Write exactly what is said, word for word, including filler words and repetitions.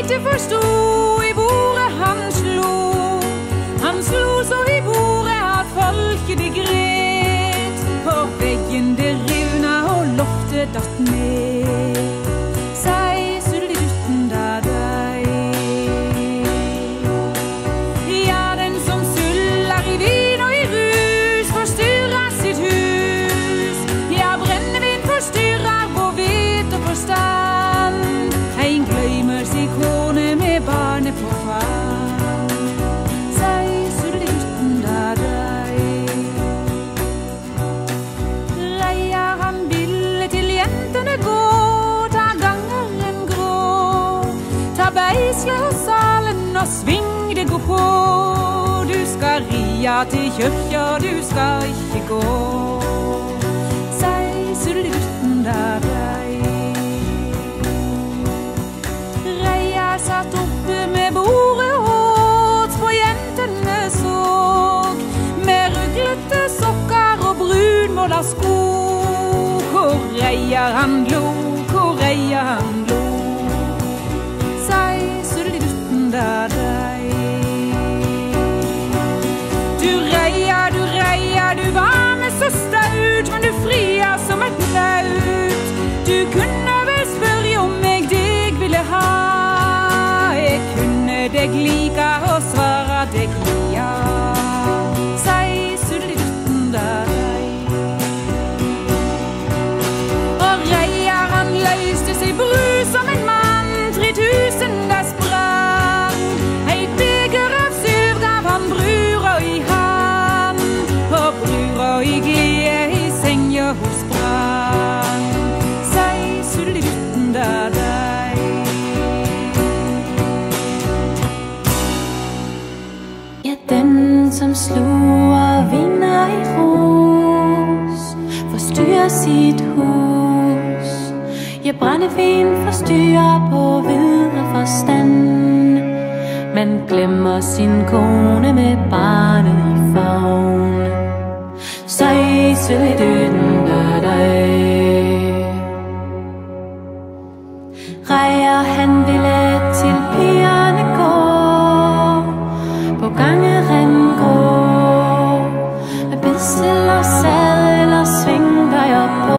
ikke forstod i bordet han slo. Han slo så i bordet at folket det gret. På veggen det rivna og loftet datt ned. Sei sulledutten da deg. Ja, den som suller i vin og i rus forstyrrer sitt hus. Ja, brennevin forstyrrer på vet og forstand. En glemmer sin kone med barnet på fang. Sei sulledutten da deg. Reier han ville til jentene gå, ta gangeren grå, ta beisle og salen og sving det gå på. Du skal ria til kyrkja, du skal ikke gå. Sei sulledutten da deg. Reier satt oppe med bordet åt på jentene såg, med ruglete sokker og brunmåla sko. Hvor reier han lo, hvor reier han lo. Sei sulledutten da deg. Du reier, du reier, du var med så staut, men du frier som et laut. Du kunne vel spørre om jeg deg ville ha. Jeg kunne deg like og svara deg ja. Sei sulledutten da deg. Og reier han løste seg brus som en mann, tre tusen der sprang. Et beger av syv gav han brura i hand, og brura i glede i senga hos sprang. Sei sulledutten da deg. Ja, den som slår og vinder i ros, forstyrrer sitt hus. Ja, brændevin forstyrrer på videre forstand, men glemmer sin kone med barnet i favn. Sei sulledutten da deg. Reier han vil